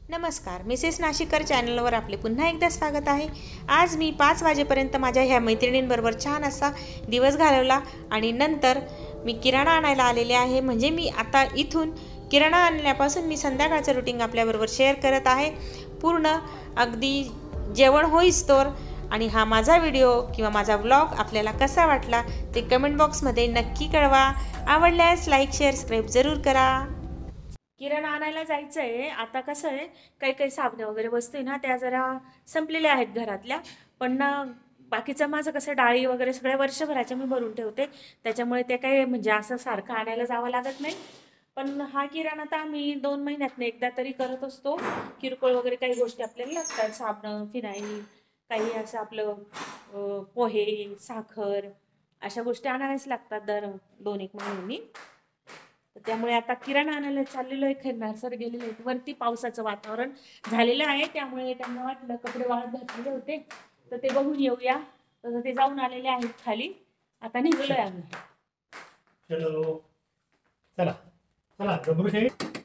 नमस्कार, मिसेस नाशिकर चॅनलवर आपले पुन्हा एकदा स्वागत आहे। आज मी 5 वाजेपर्यंत माझ्या ह्या मैत्रिणींबरोबर छान असा दिवस घालवला आणि नंतर मी किराणा आणायला आलेले आहे। म्हणजे मी आता इथून किराणा आणल्यापासून मी संध्याकाळचं रुटीन आपल्याबरोबर शेअर करत आहे, पूर्ण अगदी जेवण होईस्तोवर। आणि हा माझा व्हिडिओ किंवा माझा व्लॉग आपल्याला कसा वाटला ते कमेंट बॉक्समध्ये नक्की कळवा। आवडल्यास लाईक शेअर सबस्क्राईब जरूर करा। किराणा आणायला जायचं आहे। आता कसं आहे, काही साबण वगैरे वस्तू आहे ना, त्या जरा संपलेल्या आहेत घरातल्या, पण ना बाकीचं माझं कसं डाळी वगैरे सगळ्या वर्षभराच्या मी भरून ठेवते, त्याच्यामुळे ते काही म्हणजे असं सारखं आणायला जावं लागत नाही। पण हा किराणा तर आम्ही 2 महिन्यातनं एकदा तरी करत असतो। किरकोळ वगैरे काही गोष्टी आपल्याला लागतात, साबण, फिनाईल, काही असं आपलं पोहे, साखर, अशा गोष्टी आणाव्याच लागतात दर 2-1 महिन्यांनी। त्यामुळे आता किराणा आणायला चाललेलो आहे। खैरनार सर गेलेले आहेत वरती, पावसाचं वातावरण झालेलं आहे, त्यामुळे त्यांना वाटलं कपडे वाळत घातलेले होते तर ते बघून येऊया, तर ते जाऊन आलेले आहेत खाली। आता निघलोय आम्ही। चलो चला चला गबरूशे।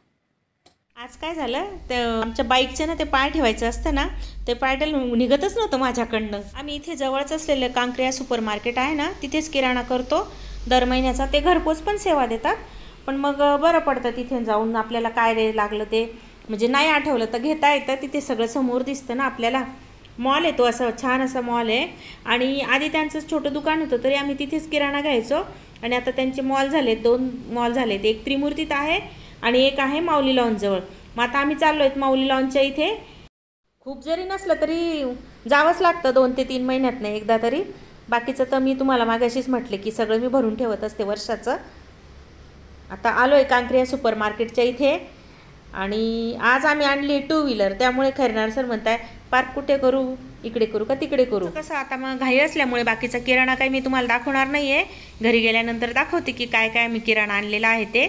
आज काय झालं, ते आमच्या बाईकचं ना ते पाय ठेवायचं असतं ना, ते पायडल निघतच नव्हतं माझ्याकडनं। आम्ही इथे जवळच असलेलं कांक्रिया सुपर मार्केट आहे ना, तिथेच किराणा करतो दर महिन्याचा। ते घरपोच पण सेवा देतात, पण मग बरं पडतं तिथे जाऊन आपल्याला काय लागलं ते, म्हणजे नाही आठवलं तर घेता येतं। तिथे सगळं समोर दिसतं ना आपल्याला। मॉल आहे तो, असं छान असा मॉल आहे। आणि आधी त्यांचं छोटं दुकान होतं तरी आम्ही तिथेच किराणा घ्यायचो, आणि आता त्यांचे मॉल झाले, 2 मॉल झालेत। एक त्रिमूर्तीत आहे आणि एक आहे माऊली लॉनजवळ। मग आता आम्ही चाललो आहेत माऊली लॉनच्या इथे। खूप जरी नसलं तरी जावंच लागतं 2 ते 3 महिन्यातनं एकदा तरी। बाकीचं तर मी तुम्हाला मागाशीच म्हटले की सगळं मी भरून ठेवत असते वर्षाचं। आता आलो आहे कांक्रिया सुपर मार्केटच्या इथे, आणि आज आम्ही आणली 2 व्हीलर, त्यामुळे खैरनार सर म्हणताय पार्क कुठे करू, इकडे करू का तिकडे करू। कसं आता मग घाई असल्यामुळे बाकीचा किराणा काही मी तुम्हाला दाखवणार नाही आहे, घरी गेल्यानंतर दाखवते की काय काय मी किराणा आणलेला आहे ते।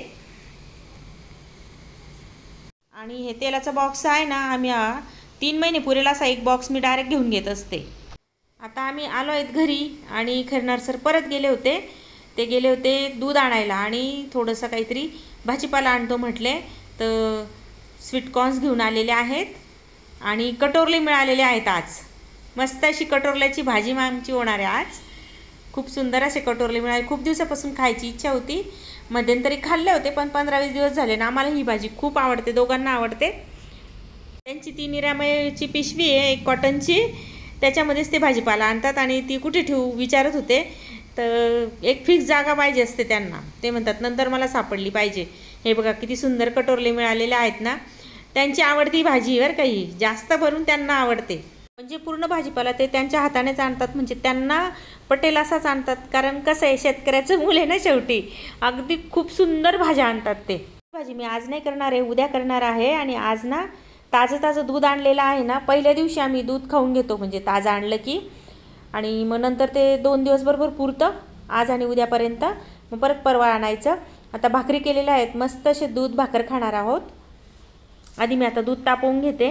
आणि हे तेलाचा बॉक्स आहे ना, आम्ही 3 महिने पुरेल असा एक बॉक्स मी डायरेक्ट घेऊन घेत असते। आता आम्ही आलो आहेत घरी, आणि खैरनार सर परत गेले होते, ते गेले होते दूध आणायला आणि थोडंसं काहीतरी भाजीपाला आणतो म्हटले, तर स्वीटकॉर्न्स घेऊन आलेले आहेत आणि कटोरले मिळालेले आहेत। आज मस्त अशी कटोरल्याची भाजी आमची होणार आहे आज। खूप सुंदर असे कटोरले मिळाले, खूप दिवसापासून खायची इच्छा होती, मध्यंतरी खाल्ले होते, पण 15-20 दिवस झाले ना। आम्हाला ही भाजी खूप आवडते, दोघांना आवडते। त्यांची ती निरामयची पिशवी आहे एक कॉटनची, त्याच्यामध्येच ते भाजीपाला आणतात, आणि ती कुठे ठेवू विचारत होते, तर एक फिक्स जागा पाहिजे असते त्यांना। ते म्हणतात नंतर मला सापडली पाहिजे। हे बघा किती सुंदर कटोरले मिळालेले आहेत ना, त्यांची आवडती भाजी बरं, काही जास्त भरून त्यांना आवडते। म्हणजे पूर्ण भाजीपाला ते त्यांच्या हातानेच आणतात, म्हणजे त्यांना पटेल असाच आणतात, कारण कसं आहे शेतकऱ्याचं मूल आहे ना शेवटी। अगदी खूप सुंदर भाज्या आणतात ते। भाजी मी आज नाही करणार आहे, उद्या करणार आहे। आणि आज ना ताजं दूध आणलेलं आहे ना, पहिल्या दिवशी आम्ही दूध खाऊन घेतो, म्हणजे ताजं आणलं की, आणि मग नंतर ते 2 दिवस बरोबर पुरतं, आज आणि उद्यापर्यंत। मग परत परवा आणायचं। आता भाकरी केलेल्या आहेत, मस्त असे दूध भाकर खाणार आहोत। आधी मी आता दूध तापवून घेते,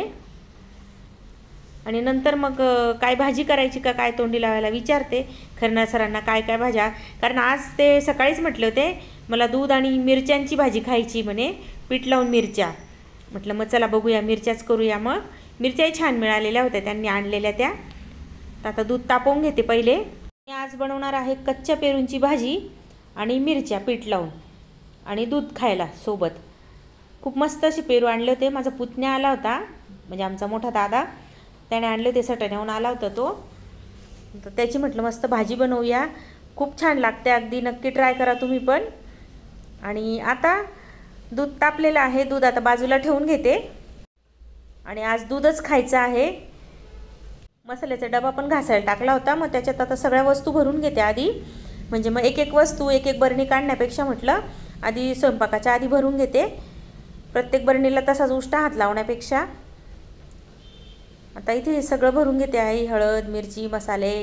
आणि नंतर मग काय भाजी करायची का काय तोंडी लावायला विचारते खैरनार सरांना, काय काय भाज्या, कारण आज ते सकाळीच म्हटले होते मला दूध आणि मिरच्यांची भाजी खायची म्हणे, पीठ लावून मिरच्या। म्हटलं मग चला बघूया, मिरच्याच करूया। मग मिरच्याही छान मिळालेल्या होत्या त्यांनी आणलेल्या त्या। तर आता दूध तापवून घेते पहिले। मी आज बनवणार आहे कच्च्या पेरूंची भाजी आणि मिरच्या पीठ लावून, आणि दूध खायला सोबत। खूप मस्त असे पेरू आणले होते, माझा पुतण्या आला होता, म्हणजे आमचा मोठा दादा, त्याने आणले होते, सटाण्याहून आला होता तो, तर त्याची म्हटलं मस्त भाजी बनवूया, खूप छान लागते, अगदी नक्की ट्राय करा तुम्ही पण। आणि आता दूध तापलेलं आहे, दूध आता बाजूला ठेवून घेते, आणि आज दूधच खायचं आहे। मसाल्याचा डबा पण घासायला टाकला होता, मग त्याच्यात आता सगळ्या वस्तू भरून घेते आधी, म्हणजे मग एक वस्तू एक बरणी काढण्यापेक्षा म्हटलं आधी स्वयंपाकाच्या आधी भरून घेते, प्रत्येक बरणीला तसाच उष्टा हात लावण्यापेक्षा। आता इथे हे सगळं भरून घेते आहे, हळद, मिरची, मसाले,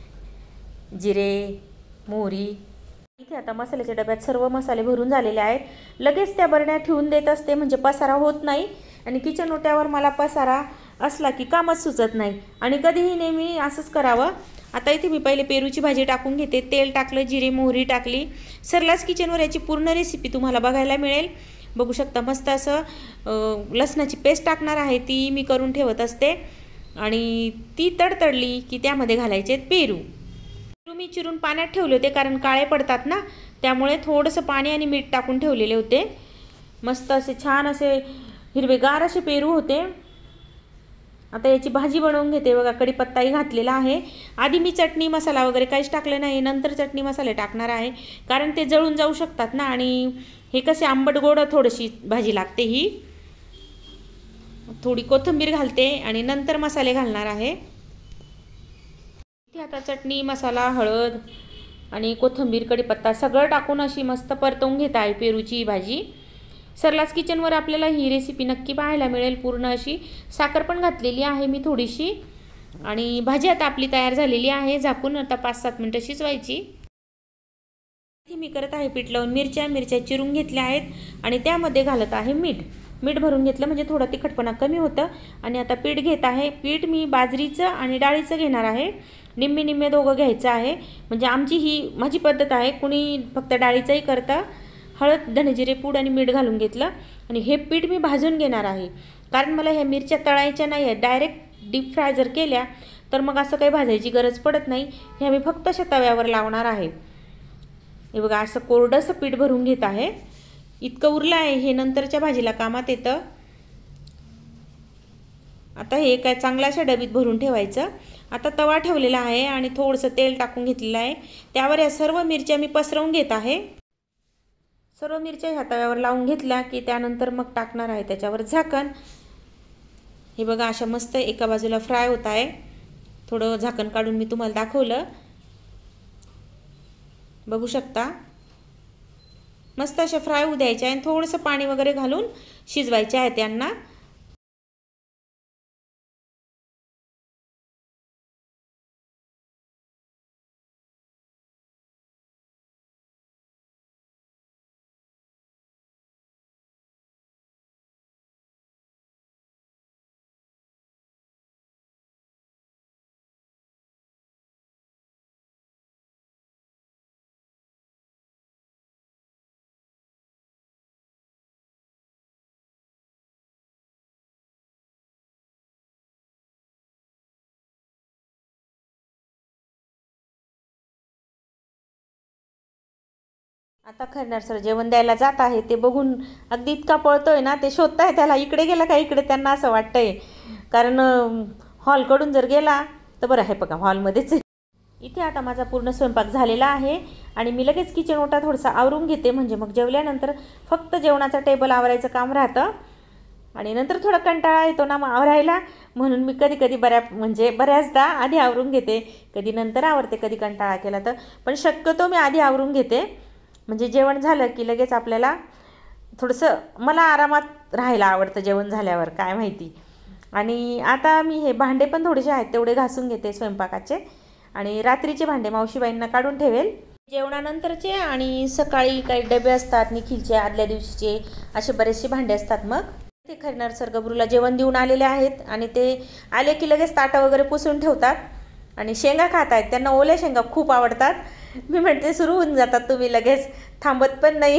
जिरे, मोहरी। इथे आता मसाल्याच्या डब्यात सर्व मसाले भरून झालेले आहेत। लगेच त्या बरण्या ठेवून देत असते, म्हणजे पसारा होत नाही, आणि किचन ओट्यावर मला पसारा असला की कामच सुचत नाही, आणि कधीही नेहमी असंच करावं। आता इथे मी पहिले पेरूची भाजी टाकून घेते, तेल टाकलं, जिरे मोहरी टाकली। सरलाच किचनवर याची पूर्ण रेसिपी तुम्हाला बघायला मिळेल, बघू शकता मस्त असं लसणाची पेस्ट टाकणार आहे, ती मी करून ठेवत असते. आणि ती तडतडली की त्यामध्ये घालायचे पेरू. पेरू मी चिरून पाण्यात ठेवले होते कारण काळे पडतात ना, त्यामुळे थोडंसं पाणी आणि मीठ टाकून ठेवलेले होते. मस्त असे छान असे हिरवेगार असे पेरू होते. आता याची भाजी बनवून घेते. बघा कढीपत्ताही घातलेला आहे. आधी मी चटणी मसाला वगैरे काहीच टाकले नाही, नंतर चटणी मसाले टाकणार आहे कारण ते जळून जाऊ शकतात ना. आणि हे कसे आंबट गोड थोडीशी भाजी लागते ही. थोडी कोथिंबीर घालते आणि नंतर मसाले घालणार आहे. इथे आता चटणी मसाला हळद आणि कोथिंबीर कढीपत्ता सगळं टाकून अशी मस्त परतवून घेत आहे पेरूची भाजी. सरलास किचनवर आपल्याला ही रेसिपी नक्की पाहायला मिळेल. पूर्ण अशी साखर पण घातलेली आहे मी थोडीशी. आणि भाजी आता आपली तयार झालेली आहे. झाकून आता 5-7 मिनटं शिजवायची. इथे मी करत आहे पीठ लावून मिरच्या चिरून घेतल्या आहेत आणि त्यामध्ये घालत आहे मीठ भरून घेतलं म्हणजे थोडा तिखटपणा कमी होतं. आणि आता पीठ घेत आहे. पीठ मी बाजरीचं आणि डाळीचं घेणार आहे. निम्मे दोघं घ्यायचं आहे. म्हणजे माझी पद्धत आहे. कुणी फक्त डाळीचंही करतं. हळद धनेजिरे पूड आणि मीठ घालून घेतलं आणि हे पीठ मी भाजून घेणार आहे कारण मला ह्या मिरच्या तळायच्या नाही आहेत. डायरेक्ट डीप फ्राय जर केल्या तर मग असं काही भाजायची गरज पडत नाही. हे मी फक्त अशा तव्यावर लावणार आहे. हे बघा असं कोरडंसं पीठ भरून घेत आहे. इतकं उरलं आहे, हे नंतरच्या भाजीला कामात येतं. आता हे काय चांगल्या अशा डबीत भरून ठेवायचं. आता तवा ठेवलेला आहे आणि थोडंसं तेल टाकून घेतलेलं आहे. त्यावर या सर्व मिरच्या मी पसरवून घेत आहे. सर्व मिरच्या ह्या तव्यावर लावून घेतल्या की त्यानंतर मग टाकणार आहे त्याच्यावर झाकण. हे बघा अशा मस्त एका बाजूला फ्राय होत आहे. थोडं झाकण काढून मी तुम्हाला दाखवलं. बघू शकता मस्त अशा फ्राय होऊ द्यायच्या आणि थोडंसं पाणी वगैरे घालून शिजवायचे आहे त्यांना. आता खरणार सर जेवण द्यायला जात आहे. ते बघून अगदी इतका पळतोय ना, ते शोधताय त्याला. इकडे गेला का इकडे त्यांना असं वाटतंय कारण हॉलकडून जर गेला तर बरं आहे. बघा हॉलमध्येच. इथे आता माझा पूर्ण स्वयंपाक झालेला आहे आणि मी लगेच किचन ओटा थोडासा आवरून घेते म्हणजे मग जेवल्यानंतर फक्त जेवणाचा टेबल आवरायचं काम राहतं. आणि नंतर थोडा कंटाळा येतो ना मग आवरायला, म्हणून मी कधी बऱ्याचदा आधी आवरून घेते. कधी नंतर आवरते कधी कंटाळा केला तर. पण शक्यतो मी आधी आवरून घेते म्हणजे जेवण झालं की लगेच आपल्याला थोडंसं मला आरामात राहायला आवडतं जेवण झाल्यावर, काय माहिती. आणि आता मी हे भांडे पण थोडेसे आहेत तेवढे घासून घेते स्वयंपाकाचे. आणि रात्रीचे भांडे मावशीबाईंना काढून ठेवेल जेवणानंतरचे. आणि सकाळी काही डबे असतात निखिलचे, आदल्या दिवशीचे, असे बरेचसे भांडे असतात. मग ते खरणार सर गबरूला जेवण देऊन आलेले आहेत आणि ते आले की लगेच ताटं वगैरे पुसून ठेवतात आणि शेंगा खात आहेत. त्यांना ओल्या शेंगा खूप आवडतात. मी म्हणते सुरू होऊन जातात तुम्ही, लगेच थांबत पण नाही.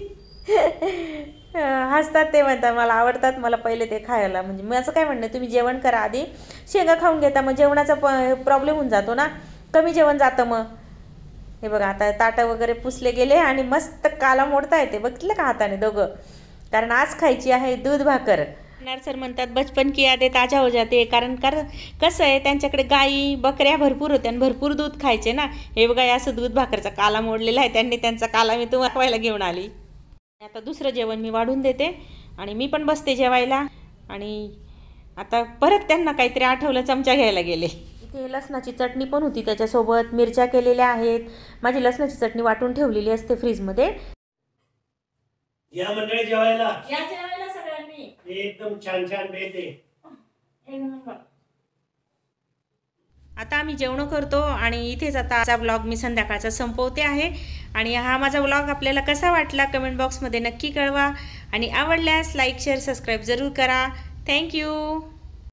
हसतात ते, म्हणतात मला आवडतात, मला पहिले ते खायला. म्हणजे मी असं काय म्हणणं, तुम्ही जेवण करा आधी, शेंगा खाऊन घेता, मग जेवणाचा प्रॉब्लेम होऊन जातो ना, कमी जेवण जातं मग. हे बघा आता ताटं वगैरे पुसले गेले आणि मस्त काला मोडता येते, बघितलं का हाताने दोघं. कारण आज खायची आहे दूध भाकर. सर म्हणतात बचपन की यादें ताजा हो जाते. कारण कसं आहे त्यांच्याकडे गाई बकऱ्या भरपूर होत्या आणि भरपूर दूध खायचे ना. हे बघा असं दूध भाकरचा काला मोडलेला आहे त्यांनी, त्यांचा काला मी तुम्हाला दाखवायला घेऊन आली. आता दुसरं जेवण मी वाढून देते आणि मी पण बसते जेवायला. आणि आता परत त्यांना काहीतरी आठवलं, चमचा घ्यायला गेले. इथे लसणाची चटणी पण होती त्याच्यासोबत, मिरच्या केलेल्या आहेत. माझी लसणाची चटणी वाटून ठेवलेली असते फ्रीजमध्ये. या मंडळी जेवायला, या जेवायला सगळ्यांनी. एकदम छान छान बेत आहे. आता आम्ही जेवण करतो आणि इथेच आता व्लॉग मी संध्याकाळचा संपवते आहे. आणि हा माझा व्लॉग आपल्याला कसा वाटला कमेंट बॉक्समध्ये नक्की कळवा. आणि आवडल्यास लाईक शेअर सबस्क्राईब जरूर करा. थँक्यू.